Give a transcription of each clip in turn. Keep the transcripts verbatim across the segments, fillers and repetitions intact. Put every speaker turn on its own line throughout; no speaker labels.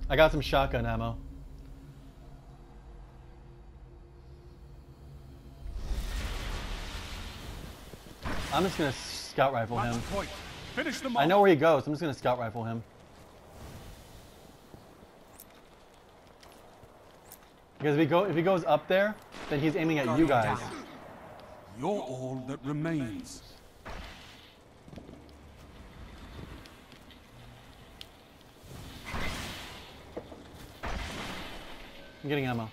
I got some shotgun ammo. I'm just gonna scout rifle him.
Finish them
I know where he goes. I'm just gonna scout rifle him. Because if he go if he goes up there, then he's aiming at you guys.
You're all that remains.
I'm getting ammo.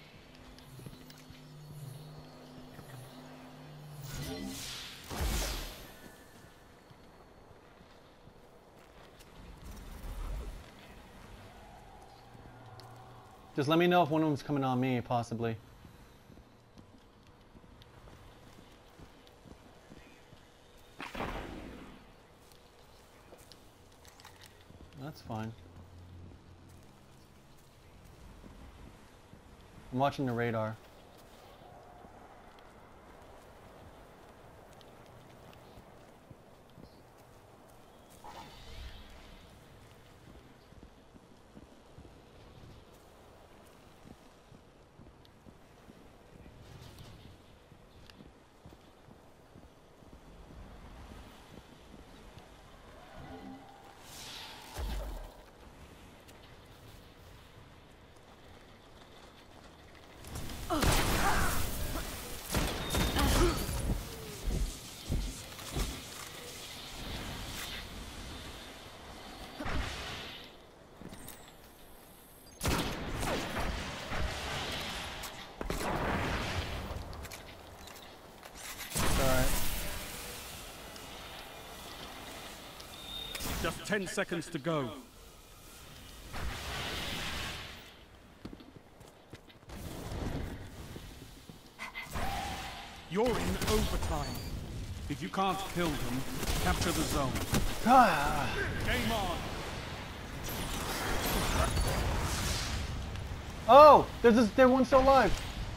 Just let me know if one of them's coming on me, possibly. That's fine. I'm watching the radar.
Just ten seconds to go. You're in overtime. If you can't kill them, capture the zone. Game on.
Oh, there's this, there's one still alive.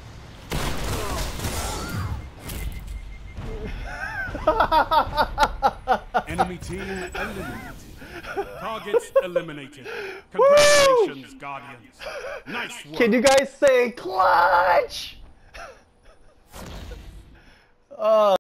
Enemy team eliminated. Targets eliminated. Congratulations, Woo! Guardians. Nice work.
Can you guys say clutch? Oh.